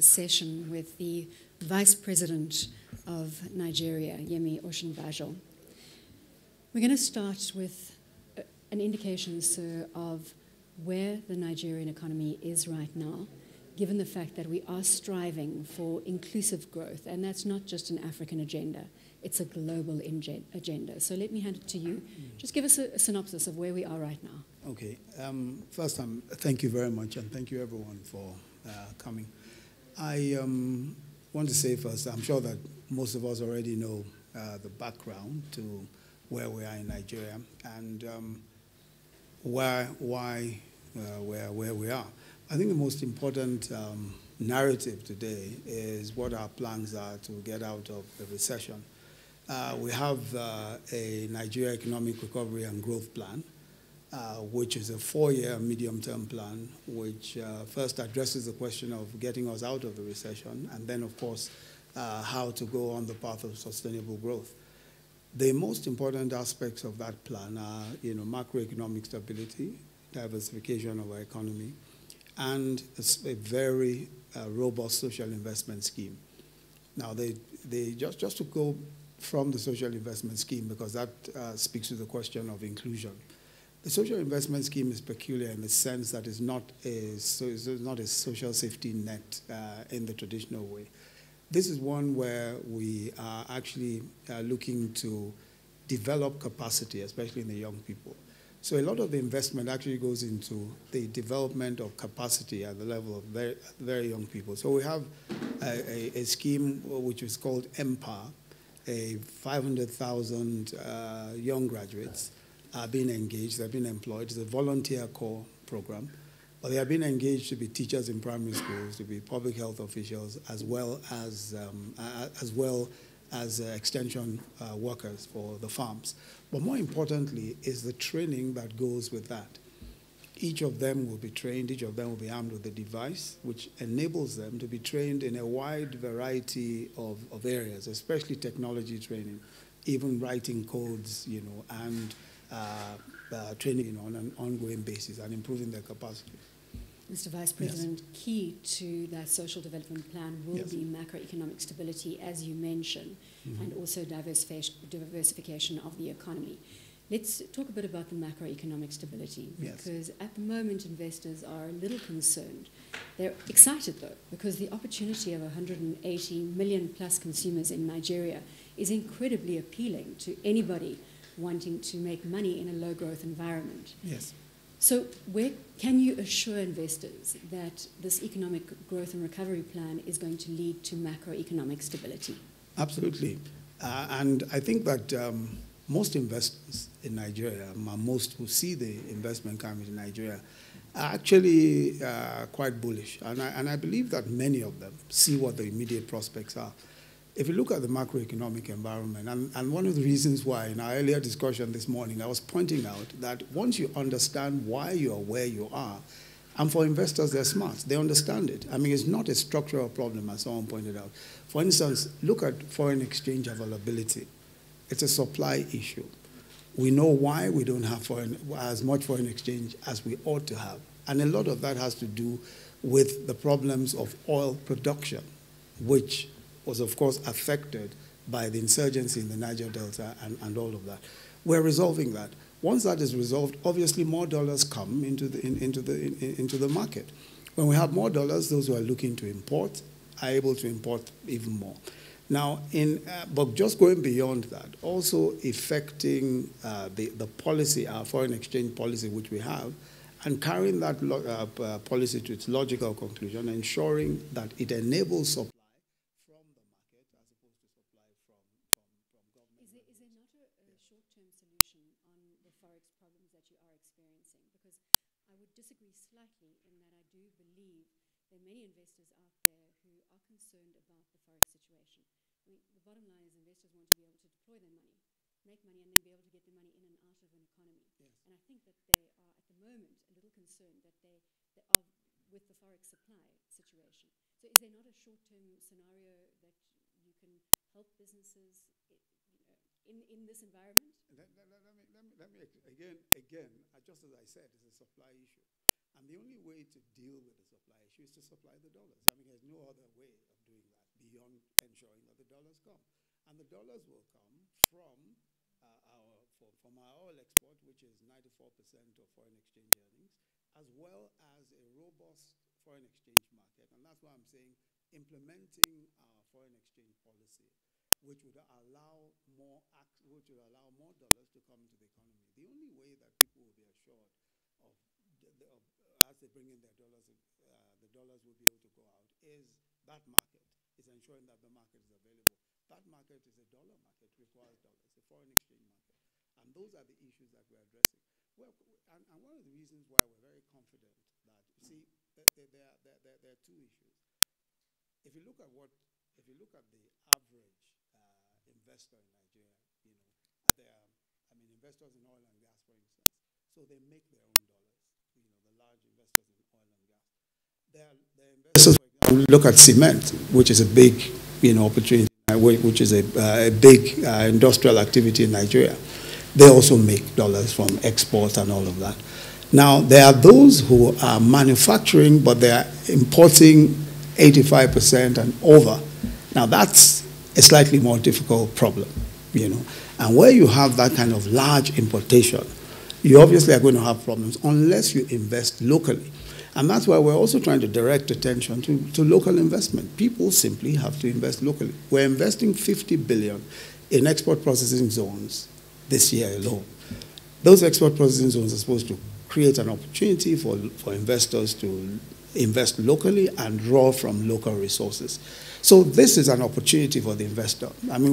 session with the Vice-President of Nigeria, Yemi Osinbajo. We're going to start with an indication, sir, of where the Nigerian economy is right now, given the fact that we are striving for inclusive growth, and that's not just an African agenda, it's a global agenda. So let me hand it to you. Just give us a synopsis of where we are right now. Okay. First, thank you very much, and thank you everyone for coming. I want to say first, I'm sure that most of us already know the background to where we are in Nigeria and why where we are. I think the most important narrative today is what our plans are to get out of the recession. We have a Nigeria Economic Recovery and Growth Plan, which is a 4-year medium-term plan, which first addresses the question of getting us out of the recession, and then, of course, how to go on the path of sustainable growth. The most important aspects of that plan are, macroeconomic stability, diversification of our economy, and a very robust social investment scheme. Now, just to go from the social investment scheme, because that speaks to the question of inclusion. The social investment scheme is peculiar in the sense that it's not a social safety net in the traditional way. This is one where we are actually looking to develop capacity, especially in the young people. So a lot of the investment actually goes into the development of capacity at the level of very, very young people. So we have a scheme which is called Empower. 500,000 young graduates are being engaged, they're being employed. It's a volunteer core program, but they are being engaged to be teachers in primary schools, to be public health officials, as well as extension workers for the farms. But more importantly is the training that goes with that. Each of them will be trained, each of them will be armed with a device which enables them to be trained in a wide variety of areas, especially technology training, even writing codes, and training on an ongoing basis and improving their capacity. Mr. Vice President, yes. Key to that social development plan will yes. be macroeconomic stability, as you mentioned, and also diversification of the economy. Let's talk a bit about the macroeconomic stability, because yes. at the moment investors are a little concerned. They're excited, though, because the opportunity of 180 million plus consumers in Nigeria is incredibly appealing to anybody wanting to make money in a low-growth environment. Yes. So where can you assure investors that this economic growth and recovery plan is going to lead to macroeconomic stability? Absolutely. And I think that most investors in Nigeria, most who see the investment coming to Nigeria, are actually quite bullish. And I believe that many of them see what the immediate prospects are. If you look at the macroeconomic environment, and one of the reasons why in our earlier discussion this morning, I was pointing out that once you understand why you are where you are, and for investors, they're smart. They understand it. I mean, it's not a structural problem, as someone pointed out. For instance, look at foreign exchange availability. It's a supply issue. We know why we don't have as much foreign exchange as we ought to have. And a lot of that has to do with the problems of oil production, which was, of course, affected by the insurgency in the Niger Delta and all of that. We're resolving that. Once that is resolved, obviously more dollars come into the market. When we have more dollars, those who are looking to import are able to import even more. Now, but just going beyond that, also affecting the policy, our foreign exchange policy, which we have, and carrying that policy to its logical conclusion, ensuring that it enables supply from the market as opposed to supply from government. Is there not a short-term solution on the forex problems that you are experiencing? Because I would disagree slightly in that I do believe there are many investors out there who are concerned about the forex situation. I mean, the bottom line is investors want to be able to deploy their money, make money, and then be able to get their money in and out of an economy. Yes. And I think that they are, at the moment, a little concerned that they are with the forex supply situation. So is there not a short-term scenario that you can help businesses in this environment? Let me again, just as I said, it's a supply issue. And the only way to deal with the supply issue is to supply the dollars. I mean, there's no other way. beyond ensuring that the dollars come. And the dollars will come from our oil export, which is 94% of foreign exchange earnings, as well as a robust foreign exchange market. And that's why I'm saying implementing our foreign exchange policy, which would allow more dollars to come into the economy. The only way that people will be assured of as they bring in their dollars, the dollars will be able to go out is that market, is ensuring that the market is available. That market is a dollar market, requires dollars, a foreign exchange market. And those are the issues that we're addressing. Well, and one of the reasons why we're very confident that, you see, there are two issues. If you look at the average investor in Nigeria, investors in oil and gas, for instance, so they make their own dollars. The large investors in oil and gas. They're investors. For example, look at cement, which is a big, opportunity, which is a big industrial activity in Nigeria. They also make dollars from export and all of that. Now, there are those who are manufacturing, but they are importing 85% and over. Now, that's a slightly more difficult problem, And where you have that kind of large importation, you obviously are going to have problems unless you invest locally. And that's why we're also trying to direct attention to local investment. People simply have to invest locally. We're investing $50 billion in export processing zones this year alone. Those export processing zones are supposed to create an opportunity for investors to invest locally and draw from local resources. So this is an opportunity for the investor.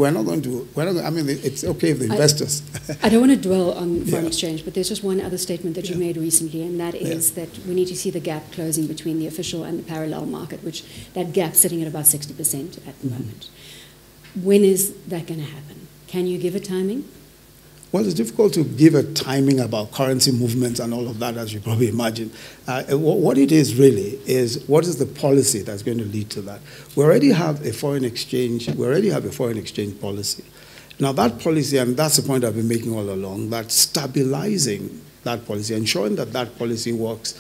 It's okay if the investors. I don't want to dwell on foreign exchange, but there's just one other statement that you made recently, and that is that we need to see the gap closing between the official and the parallel market, which that gap sitting at about 60% at the moment. When is that going to happen? Can you give a timing? Well, it's difficult to give a timing about currency movements and all of that, as you probably imagine. What it is really is what is the policy that's going to lead to that? We already have a foreign exchange policy. Now that policy, and that's the point I've been making all along, that stabilizing that policy, ensuring that that policy works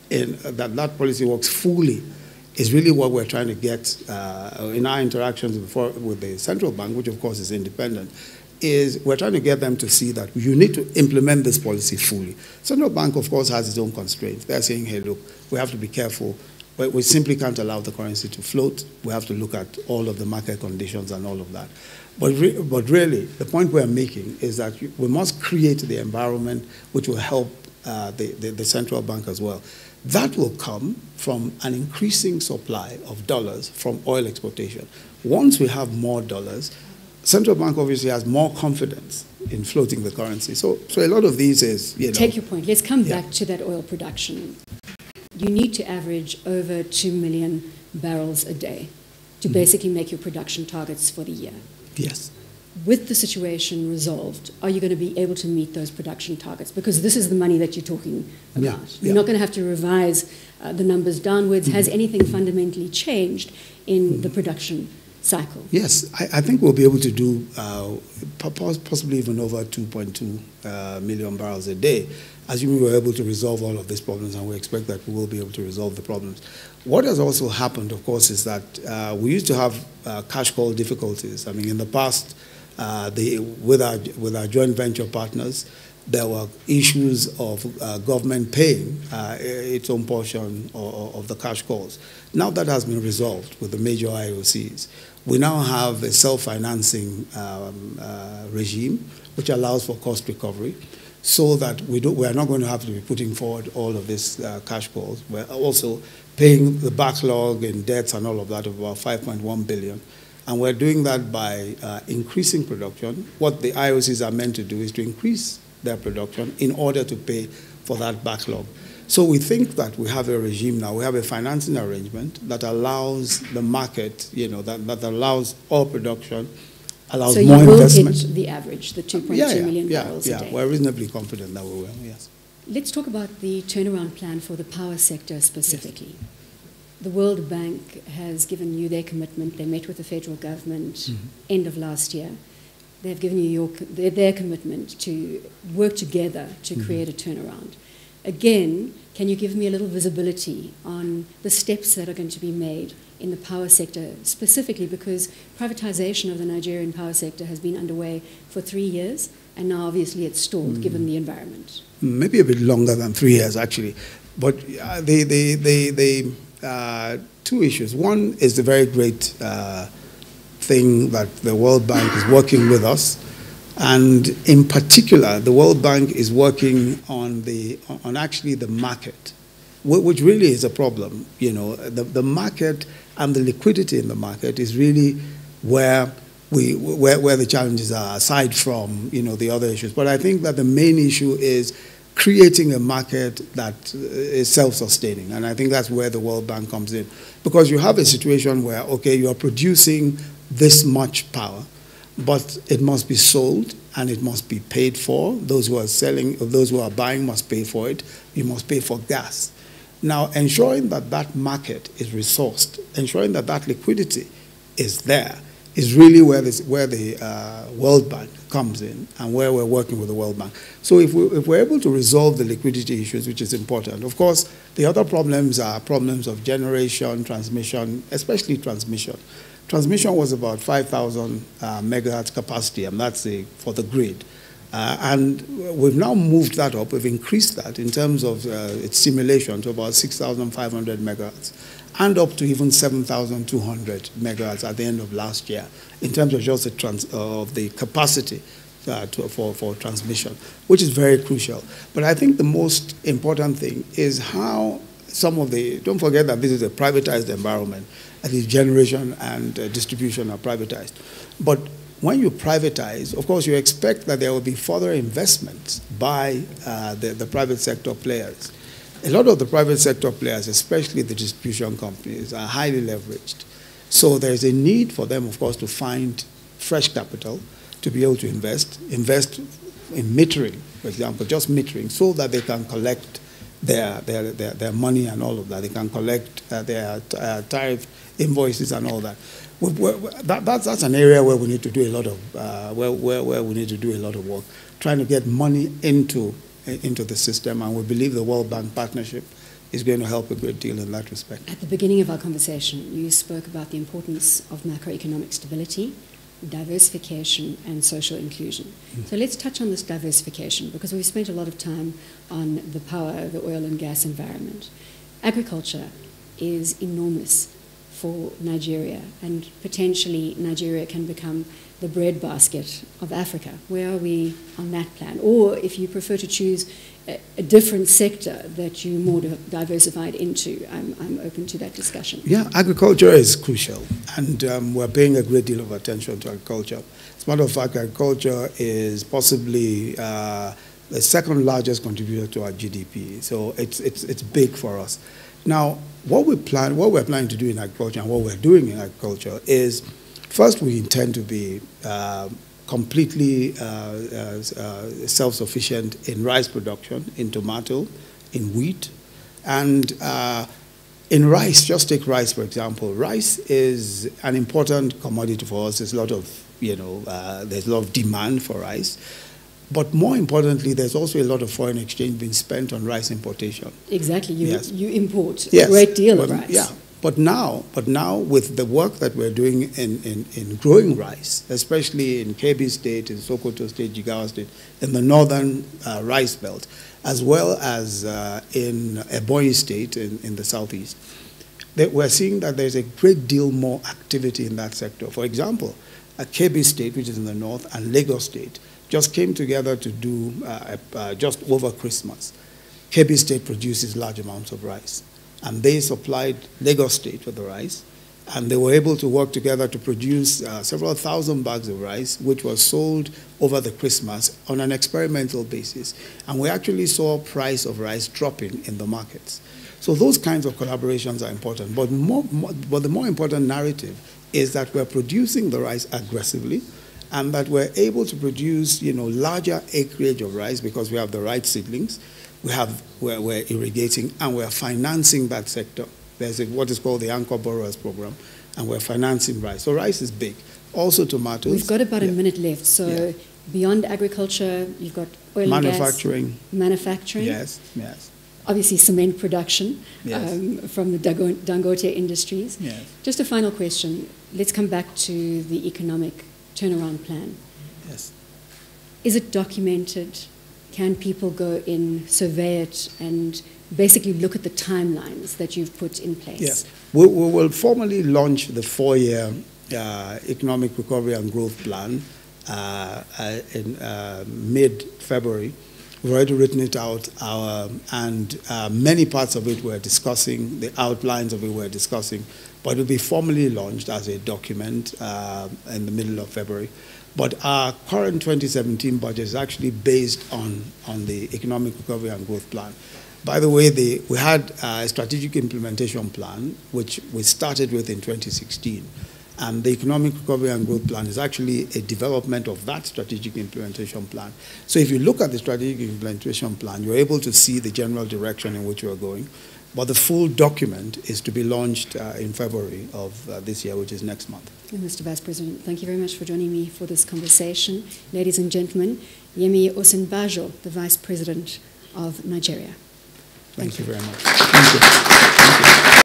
fully, is really what we're trying to get in our interactions with the central bank, which of course is independent. Is we're trying to get them to see that you need to implement this policy fully. Central Bank, of course, has its own constraints. They're saying, hey, look, we have to be careful, but we simply can't allow the currency to float. We have to look at all of the market conditions and all of that. But really, the point we're making is that we must create the environment which will help the central bank as well. That will come from an increasing supply of dollars from oil exportation. Once we have more dollars, central bank obviously has more confidence in floating the currency. So a lot of these is, Take your point. Let's come back to that oil production. You need to average over 2 million barrels a day to basically make your production targets for the year. Yes. With the situation resolved, are you going to be able to meet those production targets? Because this is the money that you're talking about. You're not going to have to revise the numbers downwards. Has anything fundamentally changed in the production cycle? Yes, I think we'll be able to do possibly even over 2.2 million barrels a day, assuming we're able to resolve all of these problems, and we expect that we will be able to resolve the problems. What has also happened, of course, is that we used to have cash call difficulties. I mean, in the past, with our joint venture partners, there were issues of government paying its own portion of the cash calls. Now that has been resolved with the major IOCs. We now have a self-financing regime which allows for cost recovery, so that we are not going to have to be putting forward all of these cash calls. We're also paying the backlog in debts and all of that of about 5.1 billion. And we're doing that by increasing production. What the IOCs are meant to do is to increase their production in order to pay for that backlog. So we think that we have a regime now, we have a financing arrangement that allows the market, that allows oil production, allows more investment. So you will hit the average, the 2.2 million barrels a day? Yeah, we're reasonably confident that we will, yes. Let's talk about the turnaround plan for the power sector specifically. Yes. The World Bank has given you their commitment. They met with the federal government end of last year. They've given you their commitment to work together to create a turnaround. Again, can you give me a little visibility on the steps that are going to be made in the power sector, specifically because privatization of the Nigerian power sector has been underway for 3 years, and now obviously it's stalled given the environment? Maybe a bit longer than 3 years, actually. But two issues. One is the very great thing that the World Bank is working with us. And in particular, the World Bank is working on actually the market, which really is a problem. You know, the market and the liquidity in the market is really where the challenges are, aside from, you know, the other issues. But I think that the main issue is creating a market that is self-sustaining. And I think that's where the World Bank comes in. Because you have a situation where, okay, you are producing this much power, but it must be sold and it must be paid for. Those who are selling, those who are buying must pay for it. You must pay for gas. Now, ensuring that that market is resourced, ensuring that that liquidity is there, is really where the World Bank comes in and where we're working with the World Bank. So if we're able to resolve the liquidity issues, which is important, of course, the other problems are problems of generation, transmission, especially transmission. Transmission was about 5,000 megahertz capacity, and that's for the grid. And we've now moved that up. We've increased that in terms of its simulation to about 6,500 megahertz and up to even 7,200 megahertz at the end of last year in terms of just the capacity for transmission, which is very crucial. But I think the most important thing is how don't forget that this is a privatized environment, at least generation and distribution are privatized. But when you privatize, of course, you expect that there will be further investments by the private sector players. A lot of the private sector players, especially the distribution companies, are highly leveraged. So there's a need for them, of course, to find fresh capital to be able to invest in metering, for example, just metering, so that they can collect their money and all of that. They can collect their tariff invoices and all that. That's an area where we need to do a lot of where we need to do a lot of work, trying to get money into the system, and we believe the World Bank partnership is going to help a great deal in that respect. At the beginning of our conversation, you spoke about the importance of macroeconomic stability, diversification, and social inclusion. So let's touch on this diversification, because we've spent a lot of time on the power, the oil and gas environment. Agriculture is enormous for Nigeria, and potentially Nigeria can become the breadbasket of Africa. Where are we on that plan? Or if you prefer to choose a different sector that you're more diversified into, I'm open to that discussion. Yeah, agriculture is crucial, and we're paying a great deal of attention to agriculture. As a matter of fact, agriculture is possibly the second largest contributor to our GDP, so it's big for us. Now, what we're planning to do in agriculture and what we're doing in agriculture is, first, we intend to be completely self-sufficient in rice production, in tomato, in wheat, and in rice. Just take rice, for example. Rice is an important commodity for us. There's a lot of, there's a lot of demand for rice. But more importantly, there's also a lot of foreign exchange being spent on rice importation. Exactly. You import a great deal of rice. Yeah. But now, with the work that we're doing in growing rice, especially in Kebbi State, in Sokoto State, Jigawa State, in the northern rice belt, as well as in Ebonyi State in the southeast, we're seeing that there's a great deal more activity in that sector. For example, Kebbi State, which is in the north, and Lagos State just came together to do, just over Christmas, Kebbi State produces large amounts of rice. And they supplied Lagos State with the rice, and they were able to work together to produce several thousand bags of rice, which was sold over the Christmas on an experimental basis. And we actually saw price of rice dropping in the markets. So those kinds of collaborations are important. But the more important narrative is that we're producing the rice aggressively, and that we're able to produce, larger acreage of rice because we have the right seedlings. We're irrigating, and we're financing that sector. There's what is called the Anchor Borrowers Program, and we're financing rice. So rice is big. Also tomatoes. We've got about a minute left. So beyond agriculture, you've got oil and gas. Manufacturing. Manufacturing. Yes. obviously cement production Yes. from the Dangote Industries. Yes. Just a final question. Let's come back to the economic turnaround plan. Yes. Is it documented? Can people go in, survey it, and basically look at the timelines that you've put in place? Yes. We will formally launch the 4-year economic recovery and growth plan in mid-February. We've already written it out, and many parts of it we're discussing, the outlines of it we're discussing, but it will be formally launched as a document in the middle of February. But our current 2017 budget is actually based on the economic recovery and growth plan. By the way, we had a strategic implementation plan, which we started with in 2016. And the economic recovery and growth plan is actually a development of that strategic implementation plan. So if you look at the strategic implementation plan, you're able to see the general direction in which we're going. But the full document is to be launched in February of this year, which is next month. And Mr. Vice President, thank you very much for joining me for this conversation. Ladies and gentlemen, Yemi Osinbajo, the Vice President of Nigeria. Thank you very much. Thank you. Thank you.